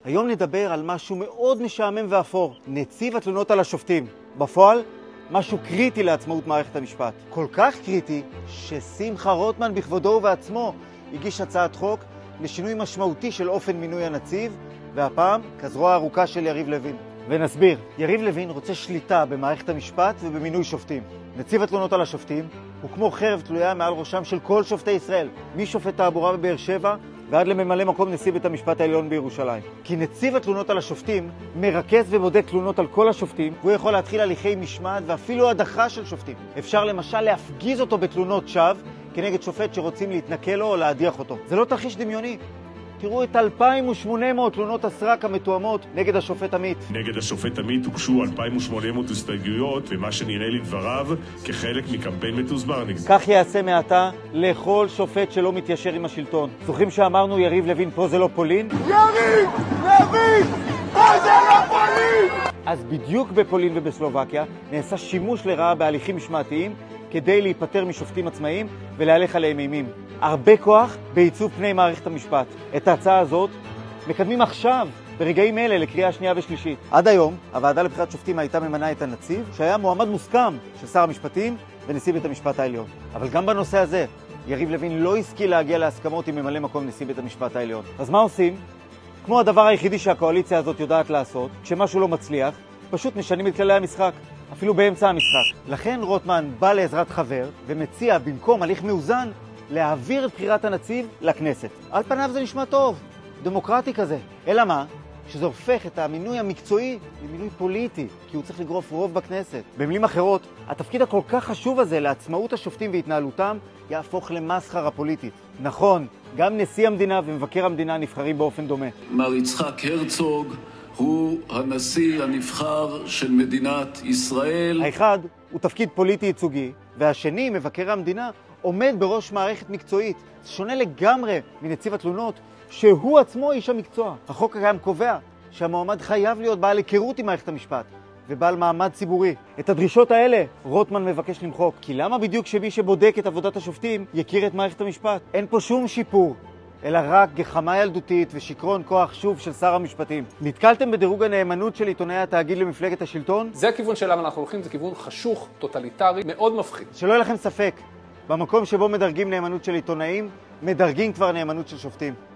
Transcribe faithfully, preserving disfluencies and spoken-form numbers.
היום נדבר על משהו מאוד משעמם ואפור, נציב התלונות על השופטים. בפועל, משהו קריטי לעצמאות מערכת המשפט. כל כך קריטי ששמחה רוטמן בכבודו ובעצמו הגיש הצעת חוק לשינוי משמעותי של אופן מינוי הנציב, והפעם כזרוע הארוכה של יריב לוין. ונסביר, יריב לוין רוצה שליטה במערכת המשפט ובמינוי שופטים. נציב התלונות על השופטים הוא כמו חרב תלויה מעל ראשם של כל שופטי ישראל, משופט תעבורה בבאר שבע ועד לממלא מקום נשיא בית המשפט העליון בירושלים. כי נציב התלונות על השופטים מרכז ובודק תלונות על כל השופטים, והוא יכול להתחיל הליכי משמעת ואפילו הדחה של שופטים. אפשר למשל להפגיז אותו בתלונות שווא כנגד שופט שרוצים להתנכל לו או להדיח אותו. זה לא תרחיש דמיוני. תראו את אלפיים ושמונה מאות תלונות הסרק המתואמות נגד השופט עמית. נגד השופט עמית הוגשו אלפיים ושמונה מאות הסתייגויות, ומה שנראה לדבריו כחלק מקמפיין מתוסבר נגד. כך יעשה מעתה לכל שופט שלא מתיישר עם השלטון. זוכרים שאמרנו יריב לוין פה זה לא פולין? יריב לוין פה זה לא פולין! אז בדיוק בפולין ובסלובקיה נעשה שימוש לרעה בהליכים משמעתיים כדי להיפטר משופטים עצמאיים ולהלך עליהם אימים. הרבה כוח בעיצוב פני מערכת המשפט. את ההצעה הזאת מקדמים עכשיו, ברגעים אלה, לקריאה שנייה ושלישית. עד היום, הוועדה לבחירת שופטים הייתה ממנה את הנציב, שהיה מועמד מוסכם של שר המשפטים ונשיא בית המשפט העליון. אבל גם בנושא הזה, יריב לוין לא השכיל להגיע להסכמות עם ממלא מקום נשיא בית המשפט העליון. אז מה עושים? כמו הדבר היחידי שהקואליציה הזאת יודעת לעשות, כשמשהו לא מצליח, פשוט משנים את כללי המשחק, אפילו באמצע המשחק. לכן רוטמן בא לעזרת חבר ומציע במקום הליך מאוזן להעביר את בחירת הנציב לכנסת. על פניו זה נשמע טוב, דמוקרטי כזה. אלא מה? שזה הופך את המינוי המקצועי למינוי פוליטי, כי הוא צריך לגרוף רוב בכנסת. במילים אחרות, התפקיד הכל כך חשוב הזה לעצמאות השופטים והתנהלותם יהפוך למסחרה פוליטית. נכון, גם נשיא המדינה ומבקר המדינה נבחרים באופן דומה. מר יצחק הרצוג הוא הנשיא הנבחר של מדינת ישראל. האחד הוא תפקיד פוליטי ייצוגי, והשני, מבקר המדינה, עומד בראש מערכת מקצועית. זה שונה לגמרי מנציב התלונות, שהוא עצמו איש המקצוע. החוק הקיים קובע שהמועמד חייב להיות בעל היכרות עם מערכת המשפט, ובעל מעמד ציבורי. את הדרישות האלה רוטמן מבקש למחוק. כי למה בדיוק שמי שבודק את עבודת השופטים יכיר את מערכת המשפט? אין פה שום שיפור, אלא רק גחמה ילדותית ושקרון כוח שוב של שר המשפטים. נתקלתם בדירוג הנאמנות של עיתונאי התאגיד למפלגת השלטון? זה הכיוון שלנו אנחנו הולכים, זה כיוון חשוך, טוטליטרי, מאוד מפחיד. שלא יהיה לכם ספק, במקום שבו מדרגים נאמנות של עיתונאים, מדרגים כבר נאמנות של שופטים.